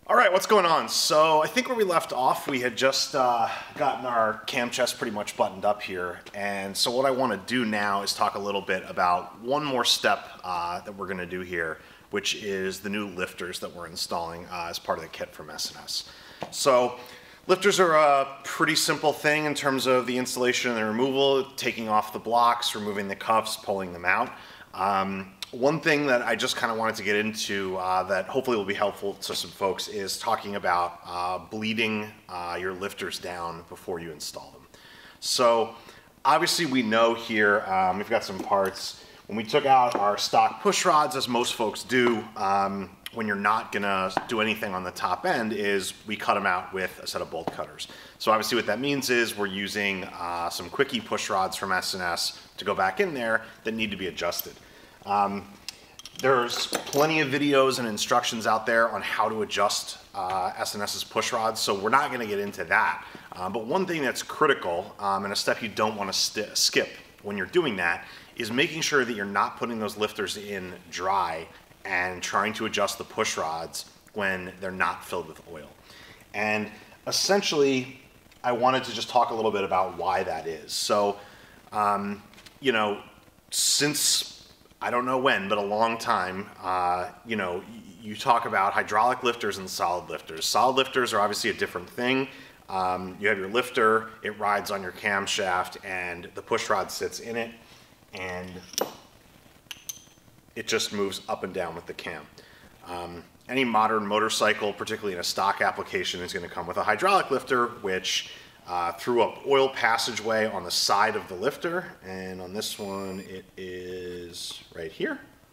All right, what's going on? So I think where we left off, we had just gotten our cam chest pretty much buttoned up here. And so what I want to do now is talk a little bit about one more step that we're going to do here, which is the new lifters that we're installing as part of the kit from S&S. So lifters are a pretty simple thing in terms of the installation and the removal, taking off the blocks, removing the cuffs, pulling them out. One thing that I just kind of wanted to get into that hopefully will be helpful to some folks is talking about bleeding your lifters down before you install them. So obviously we know here, we've got some parts. When we took out our stock push rods, as most folks do, when you're not gonna do anything on the top end, is we cut them out with a set of bolt cutters. So obviously what that means is we're using some quickie push rods from S&S to go back in there that need to be adjusted. There's plenty of videos and instructions out there on how to adjust S&S's push rods, so we're not going to get into that. But one thing that's critical, and a step you don't want to skip when you're doing that, is making sure that you're not putting those lifters in dry and trying to adjust the push rods when they're not filled with oil. And essentially, I wanted to just talk a little bit about why that is. So, you know, since I don't know when, but a long time, you know, you talk about hydraulic lifters and solid lifters. Solid lifters are obviously a different thing. You have your lifter, it rides on your camshaft, and the push rod sits in it, and it just moves up and down with the cam. Any modern motorcycle, particularly in a stock application, is going to come with a hydraulic lifter, which through an oil passageway on the side of the lifter, and on this one it is right here.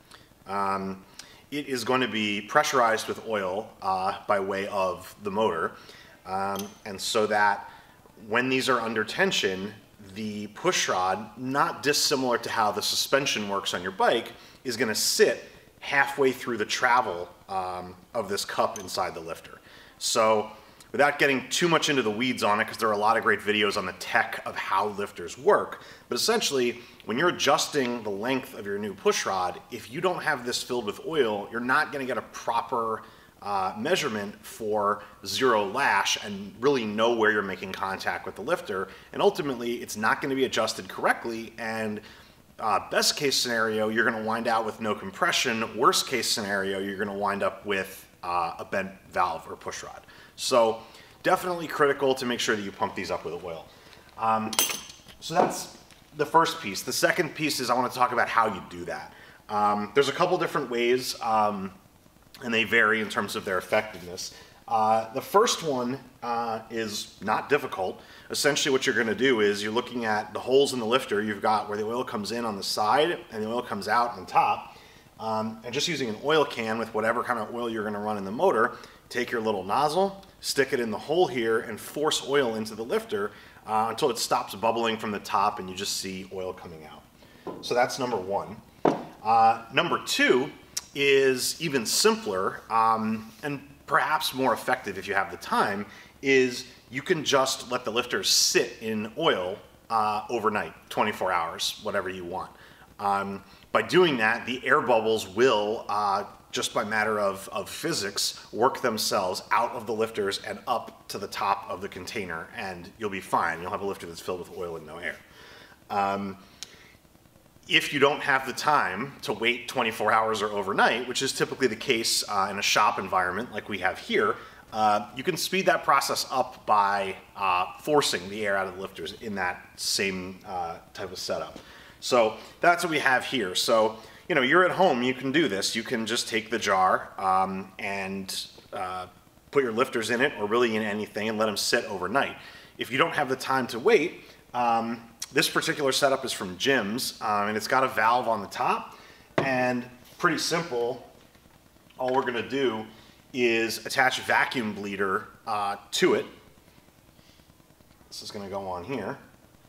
It is going to be pressurized with oil by way of the motor, and so that when these are under tension, the push rod, not dissimilar to how the suspension works on your bike, is going to sit halfway through the travel of this cup inside the lifter. So without getting too much into the weeds on it, because there are a lot of great videos on the tech of how lifters work, but essentially, when you're adjusting the length of your new push rod, if you don't have this filled with oil, you're not going to get a proper measurement for zero lash and really know where you're making contact with the lifter, and ultimately, it's not going to be adjusted correctly, and best case scenario, you're going to wind out with no compression. Worst case scenario, you're going to wind up with a bent valve or push rod. So definitely critical to make sure that you pump these up with oil. So that's the first piece. The second piece is I want to talk about how you do that. There's a couple different ways, and they vary in terms of their effectiveness. The first one is not difficult. Essentially what you're going to do is you're looking at the holes in the lifter. You've got where the oil comes in on the side and the oil comes out on top. And just using an oil can with whatever kind of oil you're going to run in the motor, take your little nozzle, stick it in the hole here, and force oil into the lifter until it stops bubbling from the top and you just see oil coming out. So that's number one. Number two is even simpler and perhaps more effective if you have the time, is you can just let the lifters sit in oil overnight, 24 hours, whatever you want. By doing that, the air bubbles will, just by matter of physics, work themselves out of the lifters and up to the top of the container, and you'll be fine. You'll have a lifter that's filled with oil and no air. If you don't have the time to wait 24 hours or overnight, which is typically the case in a shop environment like we have here, you can speed that process up by forcing the air out of the lifters in that same type of setup. So that's what we have here. So, you know, you're at home, you can do this. You can just take the jar and put your lifters in it, or really in anything, and let them sit overnight. If you don't have the time to wait, this particular setup is from Jim's, and it's got a valve on the top, and pretty simple. All we're gonna do is attach a vacuum bleeder to it. This is gonna go on here.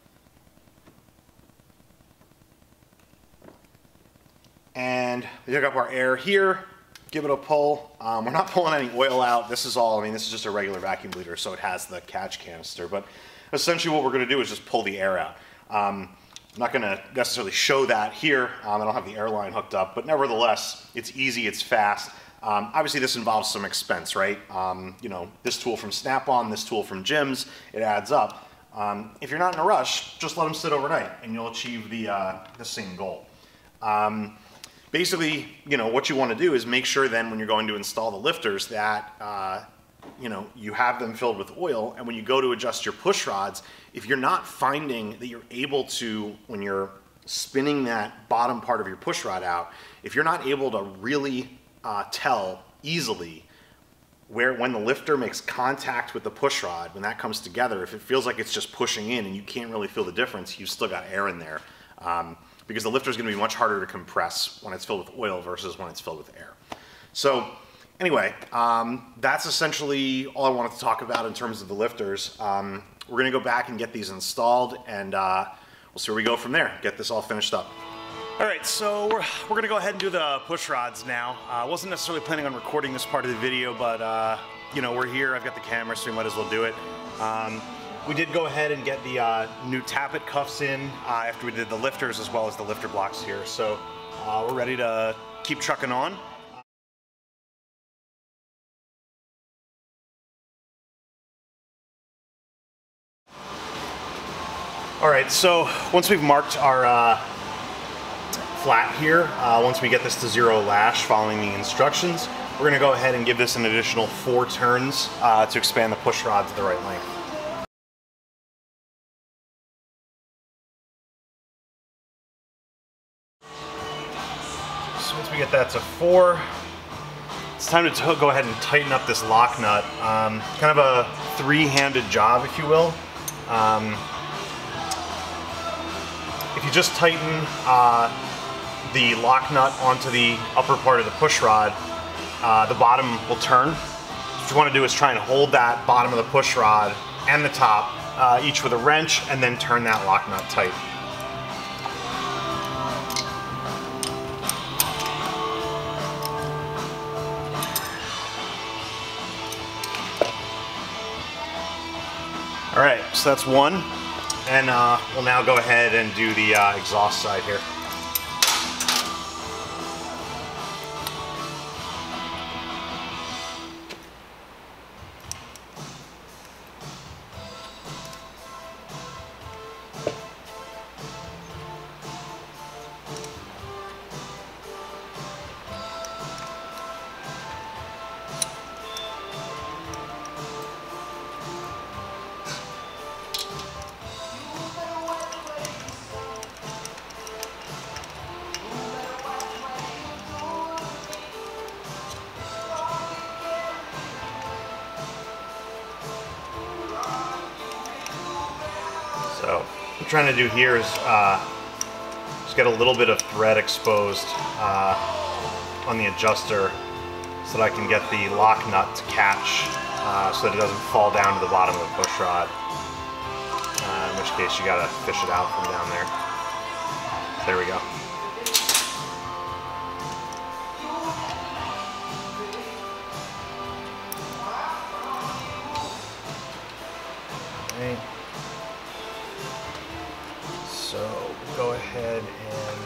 And we hook up our air here, give it a pull. We're not pulling any oil out. This is all, I mean, this is just a regular vacuum bleeder, so it has the catch canister. But essentially what we're going to do is just pull the air out. I'm not going to necessarily show that here. I don't have the airline hooked up, but nevertheless, it's easy, it's fast. Obviously, this involves some expense, right? You know, this tool from Snap-on, this tool from Jim's, it adds up. If you're not in a rush, just let them sit overnight, and you'll achieve the same goal. Basically, you know, what you want to do is make sure then when you're going to install the lifters that you know, you have them filled with oil, and when you go to adjust your push rods, if you're not finding that you're able to, when you're spinning that bottom part of your push rod out, if you're not able to really tell easily when the lifter makes contact with the push rod, when that comes together, if it feels like it's just pushing in and you can't really feel the difference, you've still got air in there. Because the lifter is going to be much harder to compress when it's filled with oil versus when it's filled with air. So anyway, that's essentially all I wanted to talk about in terms of the lifters. We're going to go back and get these installed, and we'll see where we go from there. Get this all finished up. All right, so we're going to go ahead and do the push rods now. I wasn't necessarily planning on recording this part of the video, but you know, we're here. I've got the camera, so we might as well do it. We did go ahead and get the new tappet cuffs in after we did the lifters as well as the lifter blocks here. So we're ready to keep trucking on. All right, so once we've marked our flat here, once we get this to 0 lash following the instructions, we're going to go ahead and give this an additional 4 turns to expand the push rod to the right length. So once we get that to 4, it's time to go ahead and tighten up this lock nut. Kind of a 3-handed job, if you will. If you just tighten the lock nut onto the upper part of the push rod, the bottom will turn. So what you want to do is try and hold that bottom of the push rod and the top, each with a wrench, and then turn that lock nut tight. All right, so that's one, and we'll now go ahead and do the exhaust side here. So what I'm trying to do here is just get a little bit of thread exposed on the adjuster so that I can get the lock nut to catch so that it doesn't fall down to the bottom of the push rod. In which case you gotta fish it out from down there. There we go. All right. So go ahead and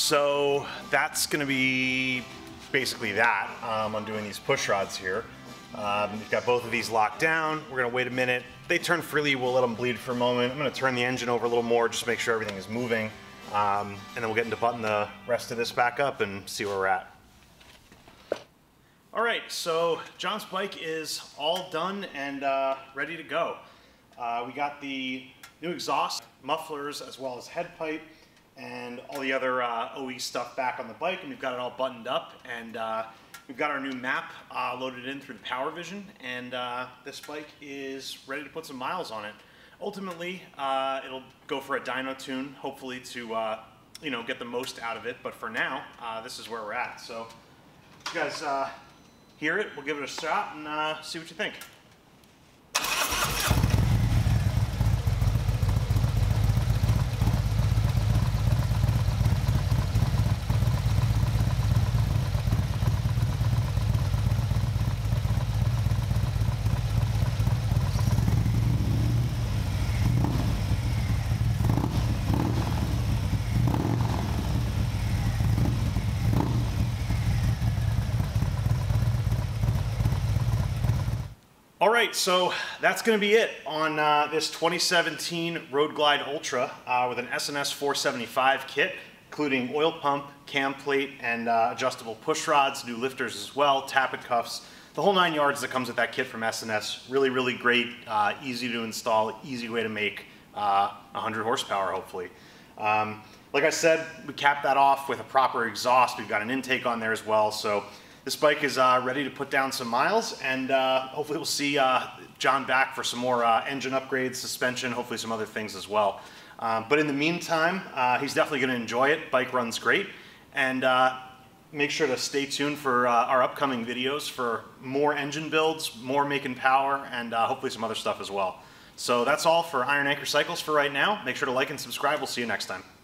so that's going to be basically that. I'm doing these push rods here. We've got both of these locked down. We're going to wait a minute. They turn freely, we'll let them bleed for a moment. I'm going to turn the engine over a little more just to make sure everything is moving. And then we'll get into button the rest of this back up and see where we're at. All right, so John's bike is all done and ready to go. We got the new exhaust, mufflers, as well as head pipe, and all the other OE stuff back on the bike, and we've got it all buttoned up, and we've got our new map loaded in through the Power Vision, and this bike is ready to put some miles on it. Ultimately, it'll go for a dyno tune, hopefully to you know, get the most out of it, but for now, this is where we're at. So if you guys hear it, we'll give it a shot and see what you think. All right, so that's going to be it on this 2017 Road Glide Ultra with an S&S 475 kit, including oil pump, cam plate, and adjustable push rods, new lifters as well, tappet cuffs, the whole 9 yards that comes with that kit from S&S. Really, really great, easy to install, easy way to make 100 horsepower, hopefully. Like I said, we capped that off with a proper exhaust. We've got an intake on there as well, so this bike is ready to put down some miles, and hopefully we'll see John back for some more engine upgrades, suspension, hopefully some other things as well. But in the meantime, he's definitely going to enjoy it. Bike runs great, and make sure to stay tuned for our upcoming videos for more engine builds, more making power, and hopefully some other stuff as well. So that's all for Iron Anchor Cycles for right now. Make sure to like and subscribe. We'll see you next time.